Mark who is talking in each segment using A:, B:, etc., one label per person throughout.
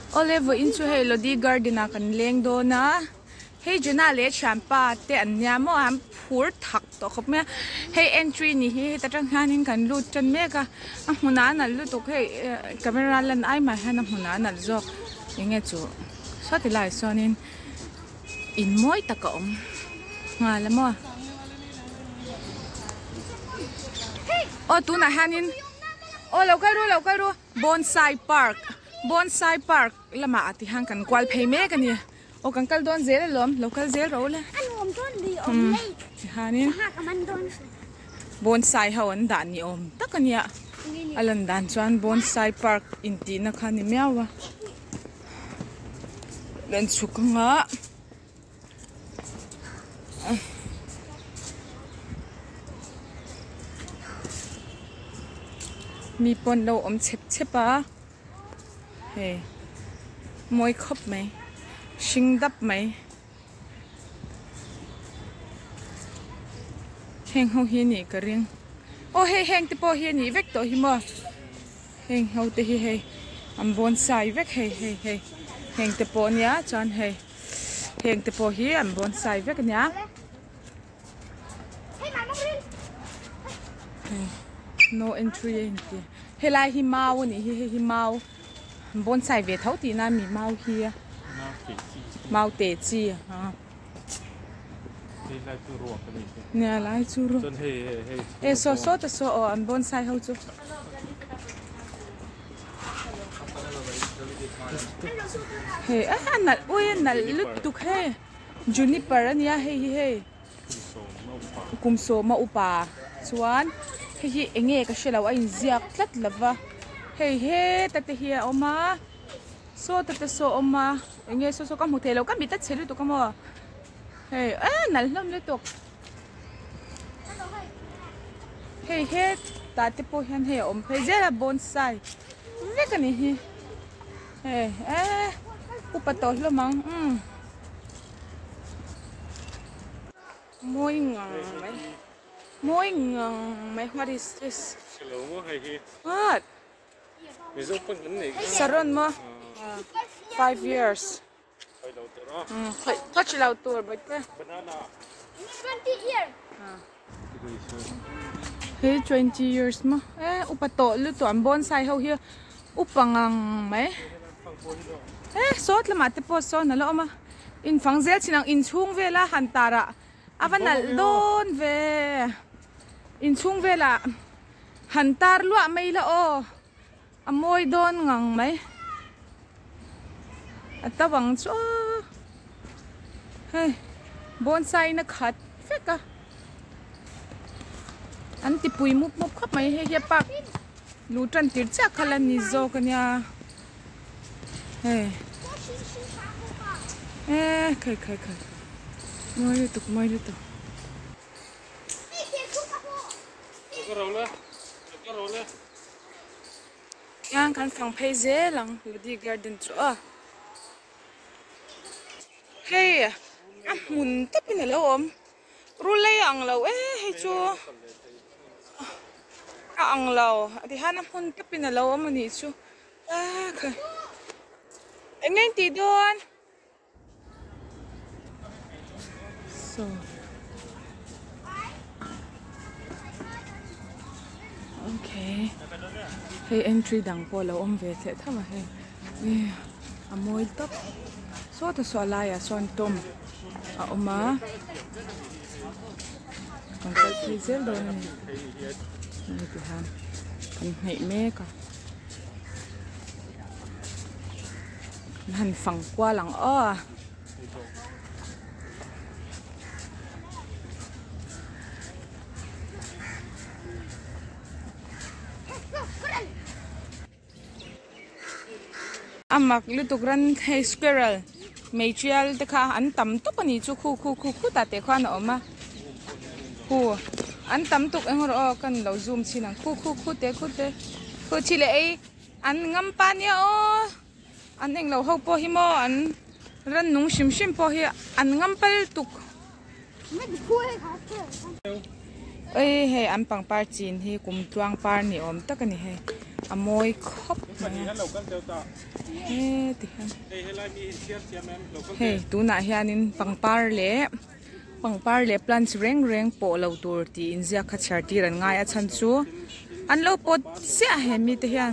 A: Olive in chu hey LODHI GARDEN a kan leng do na hey Jona le champa te anya mo am phur thak to khop me hey entry ni hi ta tang hanin kan lut chan me ka a huna na lu to hey camera lan ai ma han huna na zo inge chu so ti lai sonin in moi ta ka om nga la mo o tu na hanin o lo ka ru bonsai park lama ati hang kan kwal phei me ka ni o kan kal don zel lom local zel ro le
B: an om don li om lei
A: hanin
B: ha ka man don
A: bonsai ho an dan ni om takania alan dan chuan bonsai park inti na khani mewa len chukanga mi pon lo om chep pa hey moi khop mai shing dap mai heng ho hi ni ka ring o hey heng te po hi ni vek to hi mo heng ho te hi hey am bonsai vek hey heng te po nya chan hey heng te po hi am bonsai vek nya no entry enti helai hi mau ni hi mau bonsai ve thau ti na mi mau hi mau te chi ha nè lai chu ro e so ta so an bonsai ho chu he an nal lut tu he juniper ania he kumso ma upa chuan hi enge ka shelo a in ziak tlat lava he ta te hi oma so ta te so oma enge so ka mu thelo ka mi ta chelu to ka mo hey nal hlom le tok he ta te po hian he om phei zela bonsai ve ka ni hi hey upa to hlomang moi ngang mai what is this what saron mo 5 years touch lao tour but
B: banana 20 years
A: hey 20 years mo upato lu to an bonsai ho here upangang mai sot la mate po so na lo ma in fangzel chinang in chung vela hantara avanal don ve in chung vela hantar lu mai la o amoy don ngang mai atawang cho hey bonsai na khat feka anti pui mup khap mai he ya pak lu tran tir cha khalan ni zo kanya hey khai moi le tu yang kan phang phei ze lang LODHI GARDEN chu hey mun tapin lo om rulay ang lo hey chu ang lo ati hanam mun tapin lo om ni chu kha engeng ti don so okay hey entry dang po lo om ve the thama he amoi top so ta so la ya son tom oma kan ka freezer do ni tu han kan hei me ka han phang kwa lang amak lutukran hey squirrel Matrial te kha an tam tuk ani chu khu ta te khan oma an tam tuk engor kan lo zoom chinang khu te khu chile ei an ngam pa nia an eng lo ho po hi mo an ran nung shim po hi an ngam pal tuk ei he an pang par chin hi kum tuang par ni om takani he amoi khop he ti han he tu na hianin pangpar le plants reng po lo tur ti inzia khachar ti ran ngai a chan chu an lo pot sia he mi te hian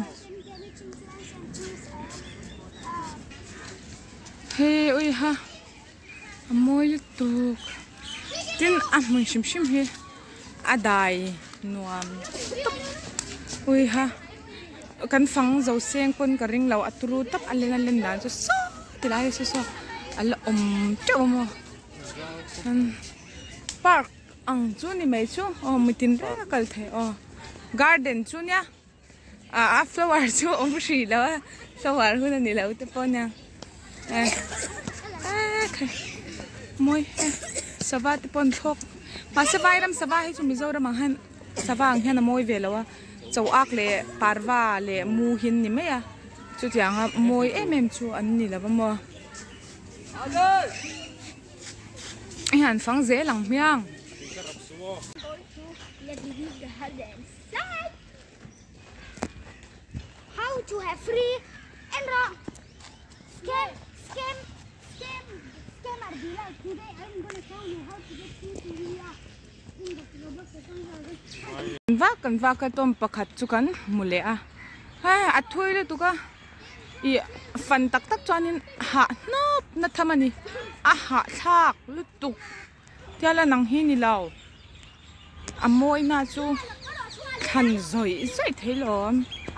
A: he oi ha amoi tu tin a mun shim he adai nuam oi ha kan fang zo seng pon ka ring lo aturu tap alen dan so tilai so ala chomo an park ang chu ni mai chu mitin ra kal the garden chu nya a flower chu ri lo flower hu ni lo te pon nya moi sava te pon thok ma savai ram sava hi chu mizoram han sava ang hian moi velawa chau ak le parwa le mu hin ni meya chu tianga moi em chu an ni lawa mo han fang ze lang miang
B: how to have free and wrong scam are dealer. Today I'm going to show you how to get free to in the
A: kan va ka tom pakhat chu kan mule a ha athui le tuka I fan tak chuanin ha nop na thamani a ha thak lutuk tiala nang hi ni law amoi na chu khan zoi thailom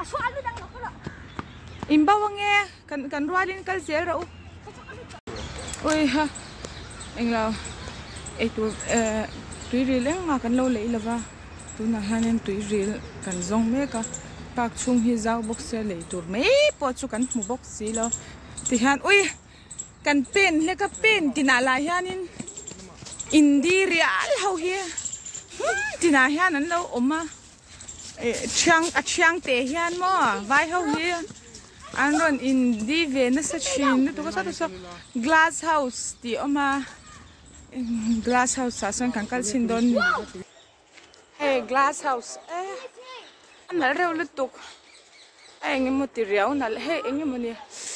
A: imbawange kan rualin kal zel ro oi ha englaw tu tui rileng ma kan lo lei lawa tu na hanen tui ril kan zong me ka pak chung hi zau box se lei tur me po chu kan mu box si lo ti han oi kan pen le ka pen tina la hianin indi real how here tina hian an lo oma chiang te hian mo vai how here an ron indi ve na sa chin tu ka sa glass house ti oma glass house sa san kan kal sin don ni hey glass house an reu lutuk ngi material nal he ngi mani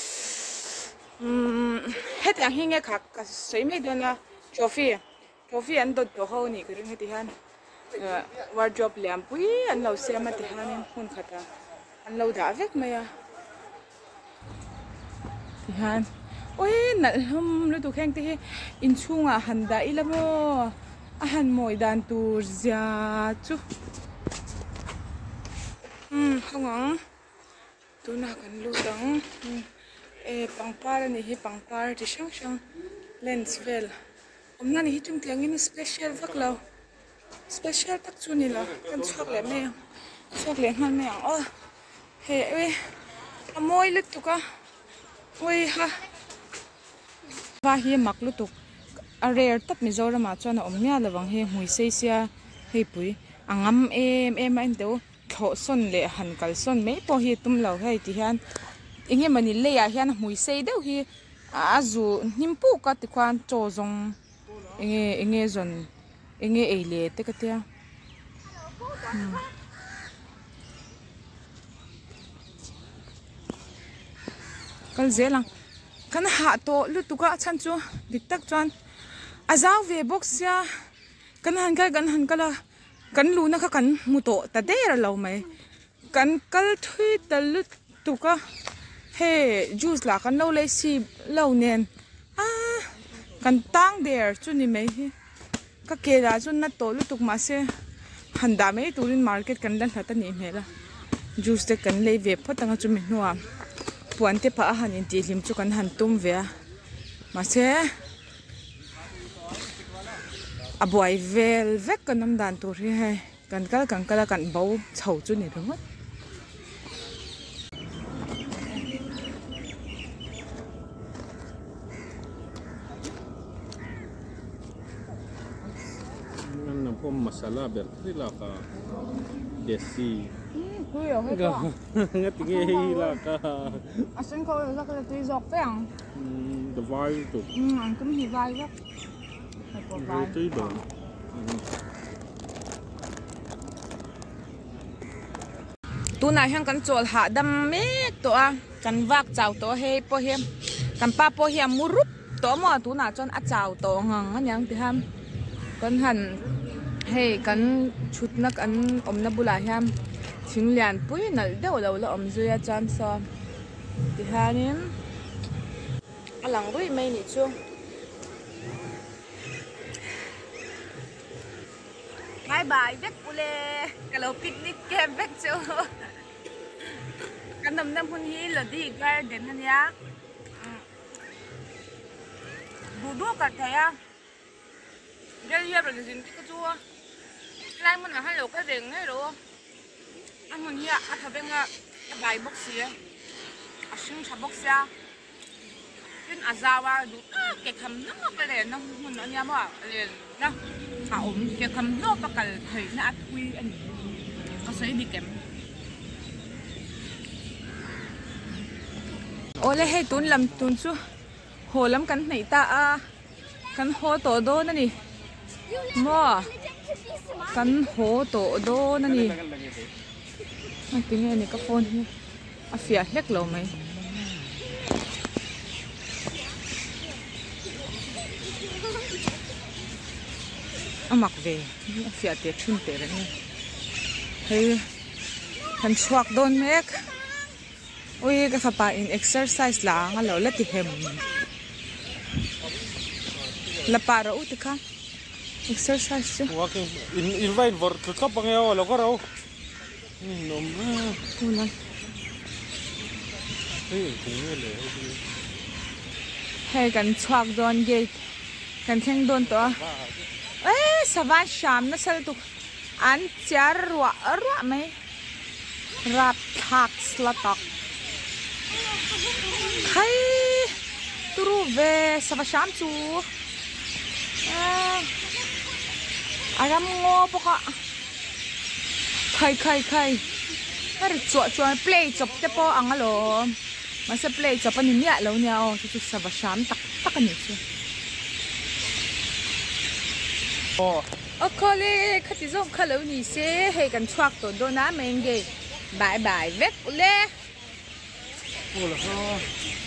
A: het ang hinge khak ka sei me dona trophy an dot to ho ni kring heti han wardrobe liam pui an lo se ma ti hanin hun khata an lo da vek maya ti han oi nal hum lutuk heng te in chunga handa ilamo a han moi dan tur zia chu hangong tu na kan lu dang pangpar ni hi pangpar ti shang lens vel omna ni hi chung thlangin special vaklo special tak chu ni la kan chok le me han me he amoi lutuka oi ha va hi mak lutuk a rare tap mizoram a chona omnya lawang he hui seisia he pui angam em an do tho son le han kal son me po hi tum lo hai ti hian inge mani le ya hian hui sei deu hi azu nimpu ka ti kwan cho zong inge zon inge eile te ka tia kal zelang kan ha to lutuka chan chu diktak chuan azaw ve box ya kan han kala kan lu na ka kan muto ta der lo mai kan kal thui ta lutuka he juice la kan lo le si lo nen kan tang der chu ni mai hi ka ke da chu na to lutuk ma se handa me turin market kan dan thata ni mela juice te kan le ve photanga chu mi nuwa puante pa han in ti lim chu kan han tum ve ma se abuai vel vek kanam dan tur hi hai kan kala kan bau chho chu ni rum
C: nan pom masala ber trila ka desi
A: kuyo he ko
C: ngatinge hila ka
A: asen ko la ka ti zok peng
C: the vai tu
A: an kum hi vai vek ko vai
C: tu do
A: tu na hian kan chol ha dam mek to a kan wak chaw to he po hiam kan pa po hiam murup to mo tu na chon a chaw to hang anyang ti ham kan han he kan chut nak an om na bula hiam thing lian pui nal deuh lo lo om zuya chan so ti hanin alang rui mai ni chu bye bye vek ule kalau picnic ke vek chu kan nam hun hi LODHI GARDEN han ya du ka thaya gel ya rồi jin ka chu lai mun ha lo ka reng ngai ro an mun ya a thabenga bai box ya a sing cha box ya tin azawa du ke kham na ka le na mun an ya ma le na ha om ke kham no pa kal thai na atui an ka sai di kem ole he tun lam tun chu ho lam kan nei ta a kan ho to do na ni mo kan ho to do na ni ma ting ni ka phone hi a fia hlek lo mai amak ve a fia te thun te ra ni hei kan chuak don mek ui ka fa in exercise la nga lo la ti hem la para u ti kha exercise chu
C: walking invite vor ka pangeo lo ko ro nom
A: tu la hey kan chuak don gate kan theng don to savan sham na sal tu an char ro mai rap thak slatak khai turu ve savan sham chu aram ngo poka khai ar chua play chop te po angalo masa play chop ani nia lo nia o chu savan sham tak ani chu okole khati zong khalo ni se he kan chuak to do na menge bye bye vek ule
C: ola ha